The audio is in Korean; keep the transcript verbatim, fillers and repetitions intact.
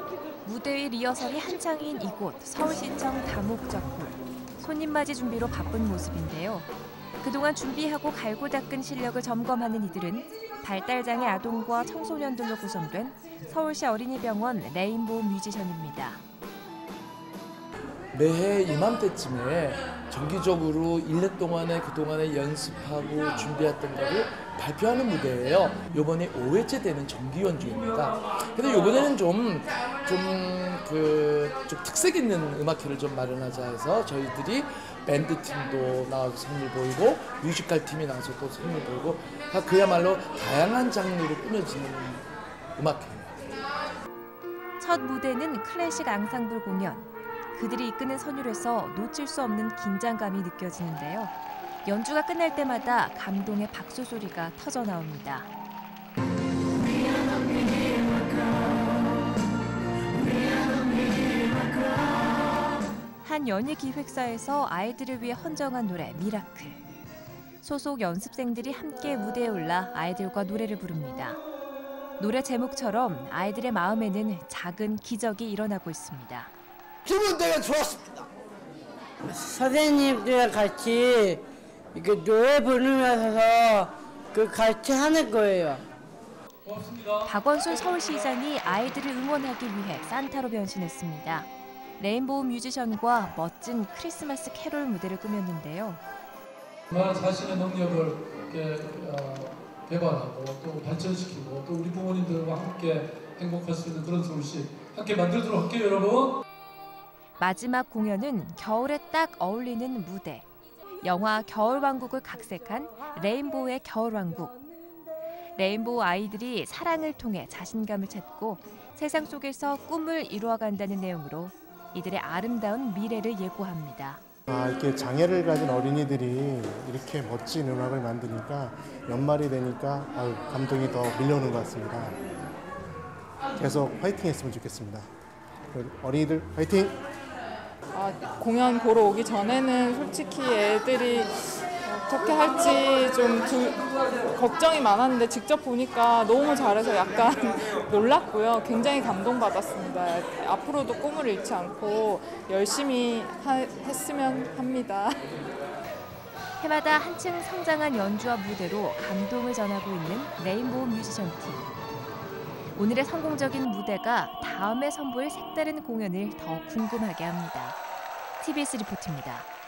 무대의 리허설이 한창인 이곳 서울시청 다목적홀. 손님 맞이 준비로 바쁜 모습인데요. 그동안 준비하고 갈고 닦은 실력을 점검하는 이들은 발달장애 아동과 청소년들로 구성된 서울시 어린이병원 레인보우 뮤지션입니다. 매해 이맘때쯤에 정기적으로 일 년 동안에 그동안에 연습하고 준비했던 거를 발표하는 무대예요. 이번에 오 회째 되는 정기 연주입니다. 근데 이번에는 좀, 좀, 그, 좀 특색 있는 음악회를 좀 마련하자 해서 저희들이 밴드 팀도 나와서 선물 보이고 뮤지컬 팀이 나와서 또 선물 보이고 그야말로 다양한 장르로 꾸며지는 음악회예요. 첫 무대는 클래식 앙상블 공연. 그들이 이끄는 선율에서 놓칠 수 없는 긴장감이 느껴지는데요. 연주가 끝날 때마다 감동의 박수 소리가 터져 나옵니다. 한 연예 기획사에서 아이들을 위해 헌정한 노래 미라클. 소속 연습생들이 함께 무대에 올라 아이들과 노래를 부릅니다. 노래 제목처럼 아이들의 마음에는 작은 기적이 일어나고 있습니다. 기분 되게 좋았습니다. 선생님들이랑 같이 이렇게 노래 부르면서 그 같이 하는 거예요. 박원순 서울시장이 아이들을 응원하기 위해 산타로 변신했습니다. 레인보우 뮤지션과 멋진 크리스마스 캐롤 무대를 꾸몄는데요. 자신의 능력을 이렇게 개발하고 또 발전시키고 또 우리 부모님들과 함께 행복할 수 있는 그런 서울시 함께 만들도록 할게요, 여러분. 마지막 공연은 겨울에 딱 어울리는 무대. 영화 겨울왕국을 각색한 레인보우의 겨울왕국. 레인보우 아이들이 사랑을 통해 자신감을 찾고 세상 속에서 꿈을 이루어간다는 내용으로 이들의 아름다운 미래를 예고합니다. 아, 이렇게 장애를 가진 어린이들이 이렇게 멋진 음악을 만드니까 연말이 되니까 아유, 감동이 더 밀려오는 것 같습니다. 계속 화이팅 했으면 좋겠습니다. 어린이들 화이팅! 아, 공연 보러 오기 전에는 솔직히 애들이 어떻게 할지 좀 두, 걱정이 많았는데 직접 보니까 너무 잘해서 약간 놀랐고요. 굉장히 감동받았습니다. 앞으로도 꿈을 잃지 않고 열심히 하, 했으면 합니다. 해마다 한층 성장한 연주와 무대로 감동을 전하고 있는 레인보우 뮤지션 팀. 오늘의 성공적인 무대가 다음에 선보일 색다른 공연을 더 궁금하게 합니다. 티비에스 리포트입니다.